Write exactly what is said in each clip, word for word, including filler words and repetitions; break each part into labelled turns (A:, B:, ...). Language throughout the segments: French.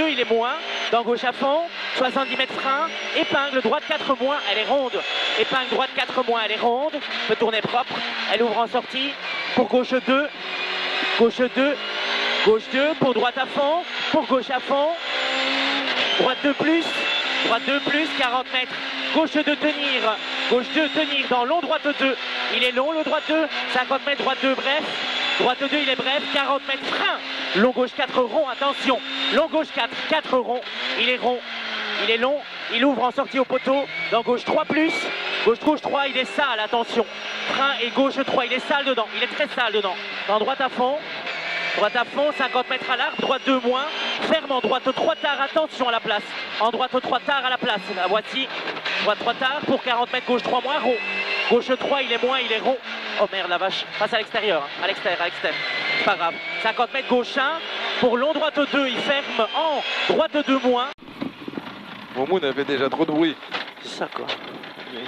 A: deux, il est moins. Dans gauche à fond, soixante-dix mètres frein. Épingle droite quatre moins, elle est ronde. Épingle droite quatre moins, elle est ronde. Peut tourner propre. Elle ouvre en sortie. Pour gauche deux. Gauche deux. Gauche deux. Pour droite à fond. Pour gauche à fond. Droite deux plus. Droite deux plus, quarante mètres. Gauche deux tenir. Gauche deux tenir dans long droite deux. Il est long le droite deux. cinquante mètres droite deux bref. Droite deux il est bref. quarante mètres frein. Long gauche quatre rond. Attention. Long gauche quatre. quatre rond. Il est rond. Il est long. Il ouvre en sortie au poteau. Dans gauche trois plus. Gauche gauche trois il est sale. Attention. Frein et gauche trois il est sale dedans. Il est très sale dedans. Dans droite à fond. Droite à fond, cinquante mètres à l'arbre, droite deux moins, ferme en droite trois tard, attention à la place. En droite trois tard à la place, la voici. Droite trois tard pour quarante mètres, gauche trois moins, rond. Gauche trois, il est moins, il est rond. Oh merde la vache, passe à l'extérieur, hein. à l'extérieur, à l'extérieur. C'est pas grave. cinquante mètres, gauche un. Pour long droite deux, il ferme en droite deux moins.
B: Momoun avait déjà trop de bruit.
A: C'est ça quoi. Oui.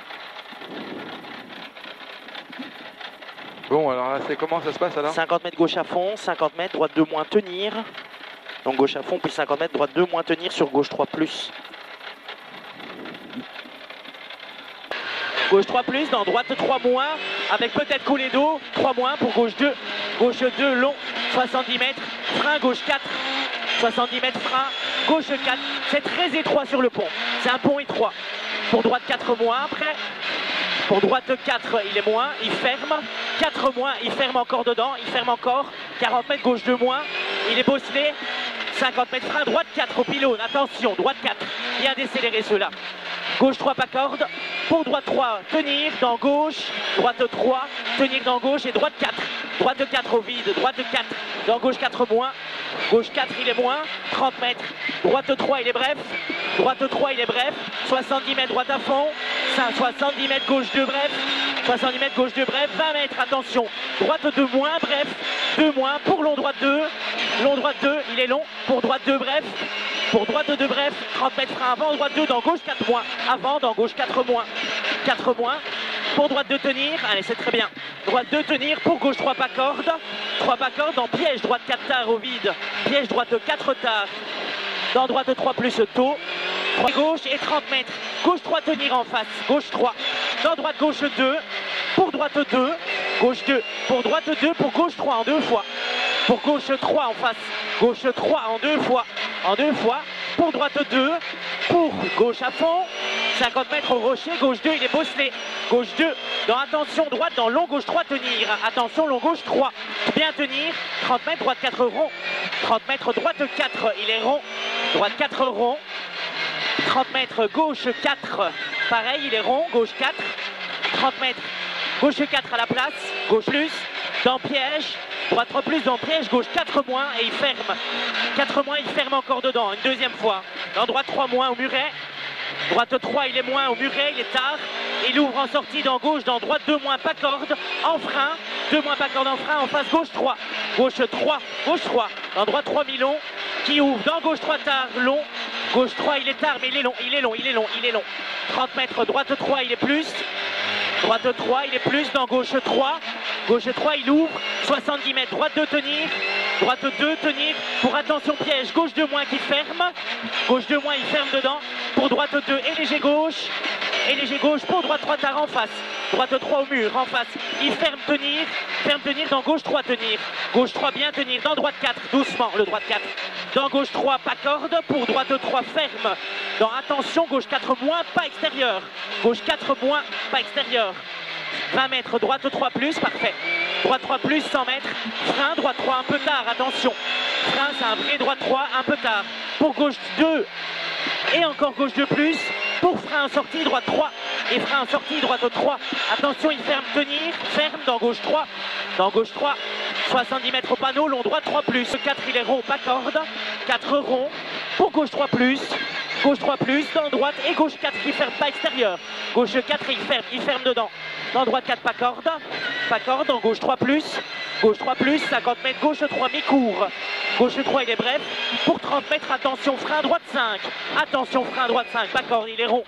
B: Bon, alors là, c'est comment ça se passe alors?
A: cinquante mètres gauche à fond, cinquante mètres, droite deux moins, tenir. Donc gauche à fond, puis cinquante mètres, droite deux moins, tenir sur gauche trois plus. Gauche trois plus, dans droite trois moins, avec peut-être coulée d'eau, trois moins pour gauche deux. Gauche deux, long, soixante-dix mètres, frein gauche quatre. soixante-dix mètres frein, gauche quatre. C'est très étroit sur le pont, c'est un pont étroit. Pour droite quatre moins, après. Pour droite quatre, il est moins, il ferme. quatre moins, il ferme encore dedans, il ferme encore. quarante mètres, gauche deux moins, il est bosselé. cinquante mètres frein, droite quatre au pylône, attention, droite quatre. Bien décéléré ceux-là. Gauche trois, pas corde. Pour droite trois, tenir dans gauche. Droite trois, tenir dans gauche et droite quatre. Droite quatre au vide, droite quatre. Dans gauche quatre moins. Gauche quatre, il est moins. trente mètres. Droite trois, il est bref. Droite trois, il est bref. soixante-dix mètres, droite à fond. soixante-dix mètres, gauche deux, bref. soixante-dix mètres, gauche deux, bref. vingt mètres, attention. Droite deux moins, bref. deux moins. Pour long droite deux. Long droite deux, il est long. Pour droite deux, bref. Pour droite deux, bref. trente mètres frein avant. Droite deux, dans gauche quatre moins. Avant, dans gauche quatre moins. quatre moins. Pour droite deux, tenir. Allez, c'est très bien. Droite deux, tenir. Pour gauche trois, pas corde. trois pas corde. Dans piège, droite quatre tard au vide. Piège, droite quatre tard. Dans droite trois plus tôt. Gauche et trente mètres. Gauche trois, tenir en face. Gauche trois. Dans droite gauche deux. Pour droite deux. Gauche deux. Pour droite deux. Pour gauche trois en deux fois. Pour gauche trois en face. Gauche trois en deux fois. En deux fois. Pour droite deux. Pour gauche à fond. cinquante mètres au rocher. Gauche deux, il est bosselé. Gauche deux. Dans attention droite. Dans long gauche trois, tenir. Attention long gauche trois. Bien tenir. trente mètres, droite quatre rond. trente mètres, droite quatre. Il est rond. Droite quatre rond. trente mètres, gauche quatre. Pareil, il est rond. Gauche quatre. trente mètres. Gauche quatre à la place. Gauche plus. Dans piège. Droite trois plus dans piège. Gauche quatre moins. Et il ferme. quatre moins, il ferme encore dedans. Une deuxième fois. Dans droite trois moins au muret. Droite trois, il est moins au muret. Il est tard. Il ouvre en sortie dans gauche. Dans droite deux moins, pas corde. En frein. deux moins, pas corde en frein. En face gauche trois. Gauche trois. Gauche trois. Dans droite trois mi-long. Qui ouvre. Dans gauche trois tard. Long. Gauche trois, il est tard. Mais il est long. Il est long. Il est long. Il est long. trente mètres. Droite trois, il est plus. Droite trois, il est plus. Dans gauche trois. Gauche trois, il ouvre. soixante-dix mètres. Droite deux, tenir. Droite deux, tenir. Pour attention piège. Gauche deux moins qui ferme. Gauche deux moins, il ferme dedans. Pour droite deux et léger gauche. Et léger gauche pour droite trois tard en face. Droite trois au mur en face. Il ferme tenir. Ferme tenir dans gauche trois tenir. Gauche trois bien tenir. Dans droite quatre. Doucement le droite quatre. Dans gauche trois pas corde. Pour droite trois ferme. Dans attention gauche quatre moins pas extérieur. Gauche quatre moins pas extérieur. vingt mètres. Droite trois plus. Parfait. Droite trois plus cent mètres. Frein droite trois un peu tard. Attention. Frein c'est un vrai droite trois un peu tard. Pour gauche deux. Et encore gauche deux plus. Pour frein en sortie, droite trois. Et frein en sortie, droite trois. Attention, il ferme, tenir. Ferme dans gauche trois. Dans gauche trois. soixante-dix mètres au panneau, long droite trois plus. quatre, il est rond, pas corde. quatre rond. Pour gauche trois plus. Gauche trois plus. Dans droite. Et gauche quatre qui ferme, pas extérieur. Gauche quatre, il ferme. Il ferme dedans. Dans droite quatre, pas corde. Pas corde. Dans gauche trois plus. Gauche trois plus. cinquante mètres. Gauche trois, mi-court. Gauche trois, il est bref. Pour trente mètres, attention, frein droite cinq. Attention, frein droite cinq. Pas corde, il est rond.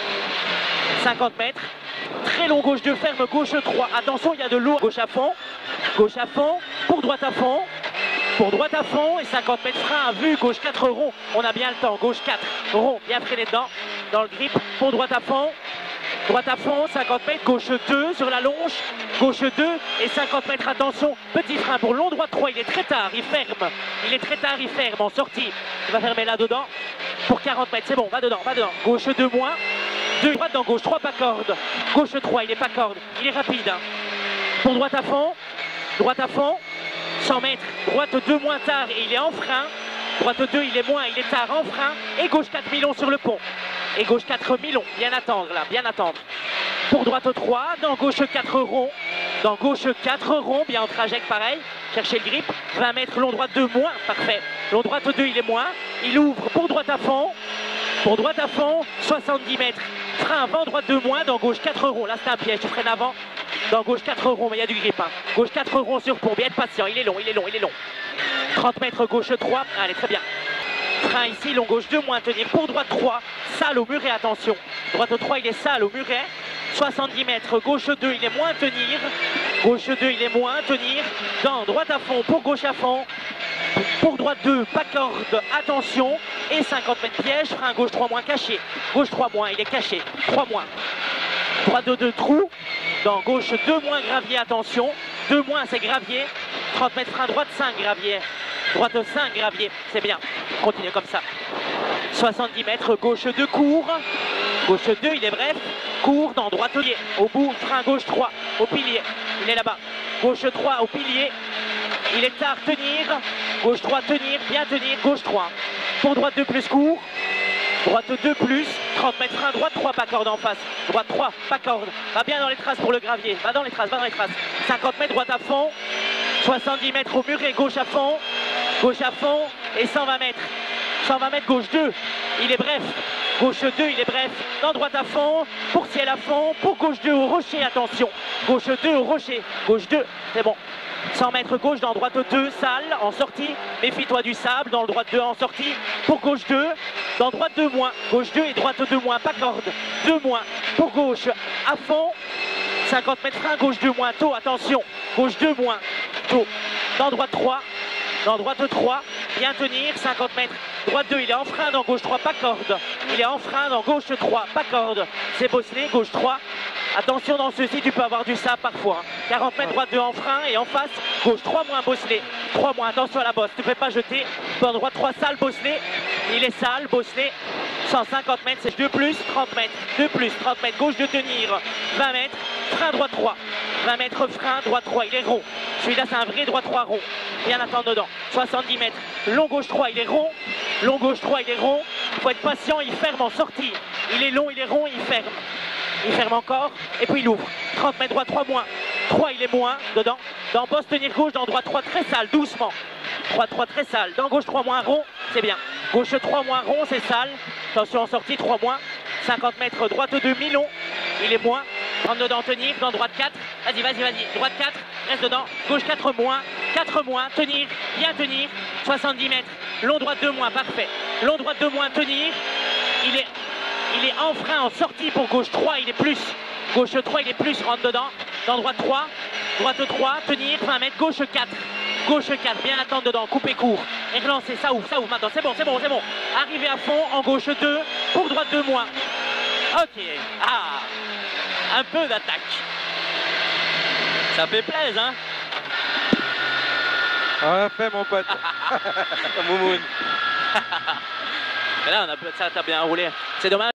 A: cinquante mètres. Très long, gauche deux, ferme, gauche trois. Attention, il y a de lourd. Gauche à fond. Gauche à fond. Pour droite à fond. pour droite à fond et cinquante mètres frein à vue, gauche quatre rond, on a bien le temps, gauche quatre rond, bien freiné dedans, dans le grip, pour droite à fond, droite à fond, cinquante mètres, gauche deux sur la longe, gauche deux et cinquante mètres, attention, petit frein pour long droite trois, il est très tard, il ferme, il est très tard, il ferme, en sortie, il va fermer là dedans, pour quarante mètres, c'est bon, va dedans, va dedans, gauche deux moins, deux droite dans gauche, trois pas corde, gauche trois, il est pas corde, il est rapide, hein. Pour droite à fond, droite à fond, cent mètres, droite deux moins tard et il est en frein, droite deux il est moins, il est tard en frein, et gauche quatre Milon sur le pont, et gauche quatre Milon, bien attendre là, bien attendre. Pour droite trois, dans gauche quatre rond, dans gauche quatre rond, bien en trajecte pareil, cherchez le grip, vingt mètres, long droite deux moins, parfait, long droite deux il est moins, il ouvre pour droite à fond, pour droite à fond, soixante-dix mètres, frein avant, droite deux moins, dans gauche quatre rond, là c'est un piège, tu freines avant, dans gauche quatre ronds, mais il y a du grip, hein. Gauche quatre ronds sur pont, bien être patient, il est long, il est long, il est long. trente mètres, gauche trois, allez très bien. Frein ici, long gauche deux moins, tenir pour droite trois, sale au muret, attention. Droite trois, il est sale au muret. soixante-dix mètres, gauche deux, il est moins, tenir. Gauche deux, il est moins, tenir. Dans droite à fond, pour gauche à fond. Pour droite deux, pas corde, attention. Et cinquante mètres piège, frein gauche trois moins caché. Gauche trois moins, il est caché, trois moins. Droite deux, trou. Dans gauche deux moins gravier, attention. deux moins c'est gravier. trente mètres frein droite cinq gravier. Droite cinq gravier, c'est bien. Continuez comme ça. soixante-dix mètres, gauche deux court. Gauche deux, il est bref. Court dans droite pilier. Au bout, frein gauche trois. Au pilier. Il est là-bas. Gauche trois au pilier. Il est tard, tenir. Gauche trois, tenir. Bien tenir. Gauche trois. Pour droite deux plus court. Droite deux plus, trente mètres frein, droite trois, pas corde en face. Droite trois, pas corde. Va bien dans les traces pour le gravier. Va dans les traces, va dans les traces. cinquante mètres, droite à fond. soixante-dix mètres au muret, gauche à fond. Gauche à fond. Et cent vingt mètres. cent vingt mètres, gauche deux. Il est bref. Gauche deux, il est bref. Dans droite à fond. Pour ciel à fond. Pour gauche deux au rocher, attention. Gauche deux au rocher. Gauche deux, c'est bon. cent mètres gauche dans droite deux, sale, en sortie. Méfie-toi du sable, dans le droite deux en sortie. Pour gauche deux, dans droite deux moins. Gauche deux et droite deux moins, pas corde. deux moins. Pour gauche, à fond. cinquante mètres frein, gauche deux moins, tôt, attention. Gauche deux moins, tôt. Dans droite trois, dans droite trois, bien tenir, cinquante mètres. Droite deux, il est en frein, dans gauche trois, pas corde. Il est en frein, dans gauche trois, pas corde. C'est bosselé, gauche trois. Attention dans ceci, tu peux avoir du sable parfois. Hein. quarante mètres, droite deux en frein et en face, gauche trois moins bosselé. trois moins, attention à la bosse, ne fais pas jeter. Dans droite trois, sale, bosselé. Il est sale, bosselé. cent cinquante mètres, c'est deux plus, trente mètres. deux plus, trente mètres, gauche de tenir. vingt mètres, frein droite trois. vingt mètres, frein droite trois, il est rond. Celui-là, c'est un vrai droite trois rond. Bien attendre dedans. soixante-dix mètres, long gauche trois, il est rond. Long gauche trois, il est rond. Il faut être patient, il ferme en sortie. Il est long, il est rond, il ferme. Il ferme encore, et puis il ouvre. trente mètres, droite trois moins. trois, il est moins, dedans. Dans bosse, tenir gauche, dans droite trois, très sale, doucement. droite trois, très sale. Dans gauche trois moins rond, c'est bien. Gauche trois moins rond, c'est sale. Attention en sortie, trois moins. cinquante mètres, droite deux, Milon. Il est moins. Rentre dedans, tenir. Dans droite quatre. Vas-y, vas-y, vas-y. Droite quatre, reste dedans. Gauche quatre moins. quatre moins, tenir. Bien tenir. soixante-dix mètres. Long droite deux moins, parfait. Long droite deux moins, tenir. Il est... Il est en frein, en sortie pour gauche trois, il est plus. Gauche trois, il est plus, rentre dedans. Dans droite trois, droite trois, tenir, vingt mètres, gauche quatre. Gauche quatre, bien attendre dedans, couper court. Et relancer, ça ouvre, ça ouvre maintenant, c'est bon, c'est bon, c'est bon. Arriver à fond, en gauche deux, pour droite deux moins. Ok, ah, un peu d'attaque. Ça fait plaisir, hein.
B: Ah, fait mon pote.
A: Moumoun. Mais là, on a, ça t'a bien roulé. C'est dommage.